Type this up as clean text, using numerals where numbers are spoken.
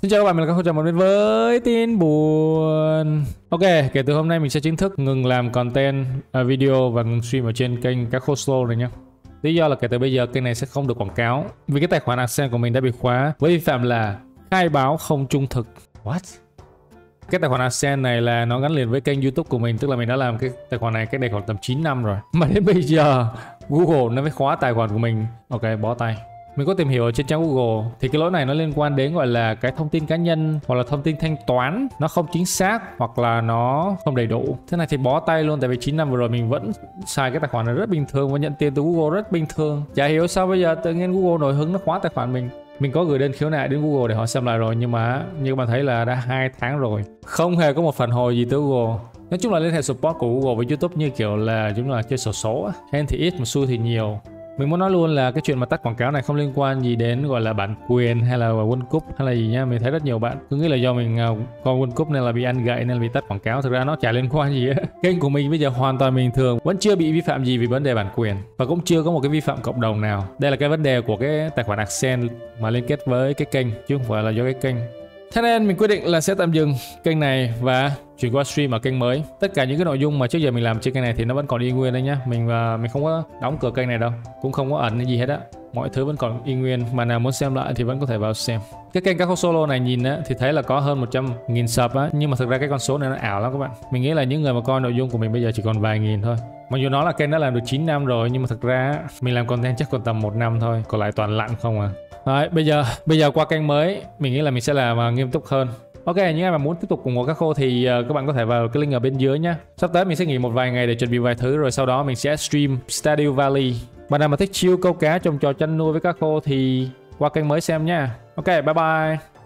Xin chào các bạn, mình là Khôi, chào mừng đến với tin buồn. Ok, kể từ hôm nay mình sẽ chính thức ngừng làm content video và ngừng stream ở trên kênh Các Khô Solo này nhé. Lý do là kể từ bây giờ kênh này sẽ không được quảng cáo vì cái tài khoản AdSense của mình đã bị khóa với vi phạm là khai báo không trung thực. What? Cái tài khoản AdSense này là nó gắn liền với kênh YouTube của mình, tức là mình đã làm cái tài khoản này cách đây khoảng tầm 9 năm rồi. Mà đến bây giờ Google nó mới khóa tài khoản của mình. Ok, bó tay. Mình có tìm hiểu ở trên trang Google thì cái lỗi này nó liên quan đến gọi là cái thông tin cá nhân hoặc là thông tin thanh toán nó không chính xác hoặc là nó không đầy đủ. Thế này thì bó tay luôn, tại vì 9 năm vừa rồi mình vẫn xài cái tài khoản này rất bình thường và nhận tiền từ Google rất bình thường. Chả hiểu sao bây giờ tự nhiên Google nổi hứng nó khóa tài khoản mình. Mình có gửi đơn khiếu nại đến Google để họ xem lại rồi, nhưng mà như các bạn thấy là đã 2 tháng rồi, không hề có một phản hồi gì từ Google. Nói chung là liên hệ support của Google với YouTube như kiểu là chúng là chơi xổ số, hên thì ít mà xui thì nhiều. Mình muốn nói luôn là cái chuyện mà tắt quảng cáo này không liên quan gì đến gọi là bản quyền hay là World Cup hay là gì nha. Mình thấy rất nhiều bạn cứ nghĩ là do mình coi World Cup nên là bị ăn gậy nên là bị tắt quảng cáo. Thực ra nó chả liên quan gì á. Kênh của mình bây giờ hoàn toàn bình thường, vẫn chưa bị vi phạm gì vì vấn đề bản quyền và cũng chưa có một cái vi phạm cộng đồng nào. Đây là cái vấn đề của cái tài khoản AdSense mà liên kết với cái kênh chứ không phải là do cái kênh. Thế nên mình quyết định là sẽ tạm dừng kênh này và chuyển qua stream ở kênh mới. Tất cả những cái nội dung mà trước giờ mình làm trên kênh này thì nó vẫn còn y nguyên đấy nhá. Mình không có đóng cửa kênh này đâu, cũng không có ẩn cái gì hết á. Mọi thứ vẫn còn y nguyên, mà nào muốn xem lại thì vẫn có thể vào xem. Cái kênh Các Khô Solo này nhìn á thì thấy là có hơn 100.000 sub á, nhưng mà thực ra cái con số này nó ảo lắm các bạn. Mình nghĩ là những người mà coi nội dung của mình bây giờ chỉ còn vài nghìn thôi. Mặc dù nó là kênh đã làm được 9 năm rồi, nhưng mà thực ra mình làm content chắc còn tầm 1 năm thôi, còn lại toàn lặng không à. Đấy, bây giờ qua kênh mới, mình nghĩ là mình sẽ làm nghiêm túc hơn. Ok, những ai mà muốn tiếp tục cùng Các Khô thì các bạn có thể vào cái link ở bên dưới nhé. Sắp tới mình sẽ nghỉ một vài ngày để chuẩn bị vài thứ, rồi sau đó mình sẽ stream Stardew Valley. Bạn nào mà thích chill câu cá, trồng trọt, chăn nuôi với Các Khô thì qua kênh mới xem nha. Ok, bye bye.